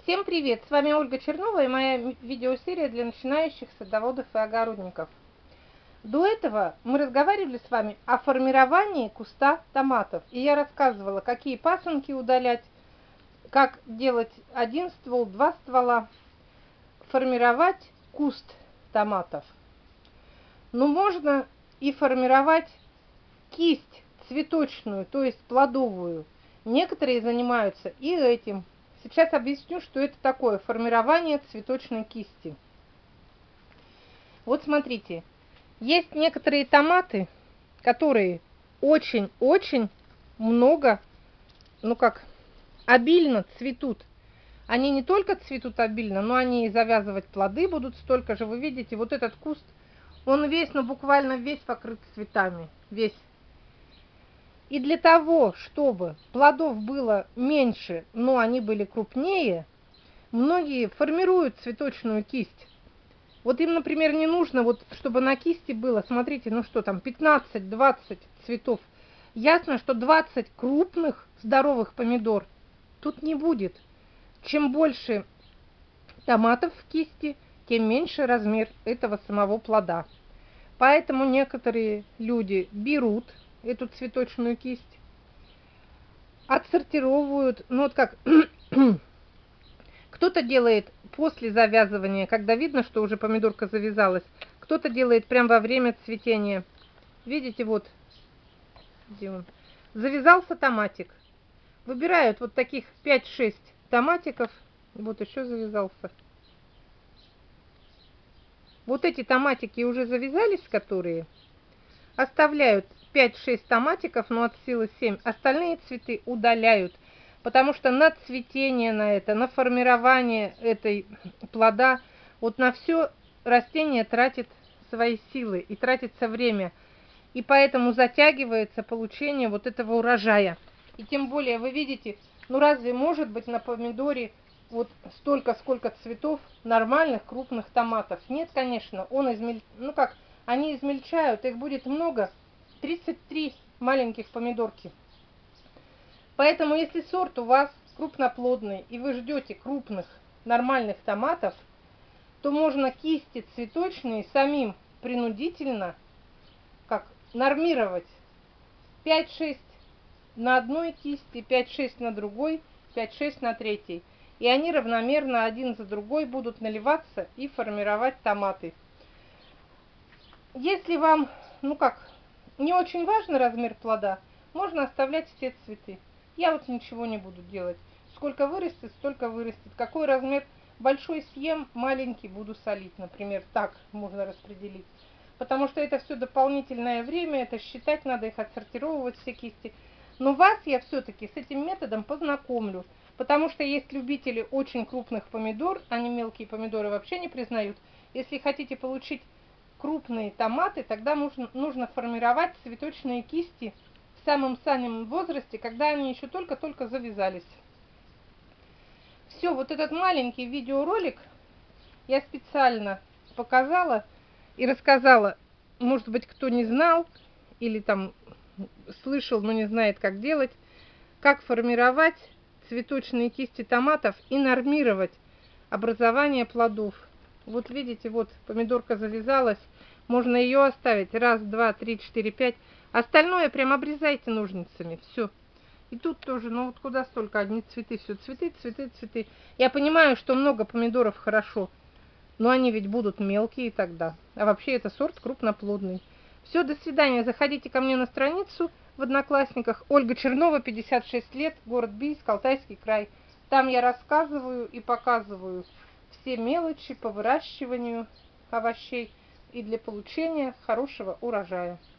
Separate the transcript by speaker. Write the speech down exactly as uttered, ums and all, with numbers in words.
Speaker 1: Всем привет! С вами Ольга Чернова и моя видеосерия для начинающих садоводов и огородников. До этого мы разговаривали с вами о формировании куста томатов. И я рассказывала, какие пасынки удалять, как делать один ствол, два ствола, формировать куст томатов. Но можно и формировать кисть цветочную, то есть плодовую. Некоторые занимаются и этим. Сейчас объясню, что это такое формирование цветочной кисти. Вот смотрите, есть некоторые томаты, которые очень-очень много, ну как, обильно цветут. Они не только цветут обильно, но они и завязывать плоды будут столько же. Вы видите, вот этот куст, он весь, ну буквально весь покрыт цветами, весь. И для того, чтобы плодов было меньше, но они были крупнее, многие формируют цветочную кисть. Вот им, например, не нужно, вот, чтобы на кисти было, смотрите, ну что там, пятнадцать-двадцать цветов. Ясно, что двадцать крупных здоровых помидор тут не будет. Чем больше томатов в кисти, тем меньше размер этого самого плода. Поэтому некоторые люди берут эту цветочную кисть, отсортировывают, ну вот как, кто-то делает после завязывания, когда видно, что уже помидорка завязалась, кто-то делает прямо во время цветения. Видите, вот, где он, завязался томатик. Выбирают вот таких пять-шесть томатиков, вот еще завязался. Вот эти томатики уже завязались, которые оставляют пять-шесть томатиков, но от силы семь. Остальные цветы удаляют, потому что на цветение на это, на формирование этой плода, вот на все растение тратит свои силы и тратится время. И поэтому затягивается получение вот этого урожая. И тем более, вы видите, ну разве может быть на помидоре вот столько, сколько цветов нормальных крупных томатов? Нет, конечно, он измель... ну как, они измельчают, их будет много, тридцать три маленьких помидорки. Поэтому, если сорт у вас крупноплодный и вы ждете крупных нормальных томатов, то можно кисти цветочные самим принудительно как нормировать пять-шесть на одной кисти, пять-шесть на другой, пять-шесть на третьей. И они равномерно один за другой будут наливаться и формировать томаты. Если вам, ну как, не очень важен размер плода, можно оставлять все цветы. Я вот ничего не буду делать. Сколько вырастет, столько вырастет. Какой размер большой съем, маленький буду солить. Например, так можно распределить. Потому что это все дополнительное время, это считать надо, их отсортировывать все кисти. Но вас я все-таки с этим методом познакомлю. Потому что есть любители очень крупных помидор, они мелкие помидоры вообще не признают. Если хотите получить крупные томаты, тогда нужно, нужно формировать цветочные кисти в самом самом возрасте, когда они еще только-только завязались. Все, вот этот маленький видеоролик я специально показала и рассказала, может быть, кто не знал или там слышал, но не знает, как делать, как формировать цветочные кисти томатов и нормировать образование плодов. Вот видите, вот помидорка завязалась, можно ее оставить раз, два, три, четыре, пять. Остальное прям обрезайте ножницами, все. И тут тоже, ну вот куда столько, одни цветы, все, цветы, цветы, цветы. Я понимаю, что много помидоров хорошо, но они ведь будут мелкие тогда. А вообще это сорт крупноплодный. Все, до свидания. Заходите ко мне на страницу в Одноклассниках. Ольга Чернова, пятьдесят шесть лет, город Бийск, Алтайский край. Там я рассказываю и показываю все мелочи по выращиванию овощей и для получения хорошего урожая.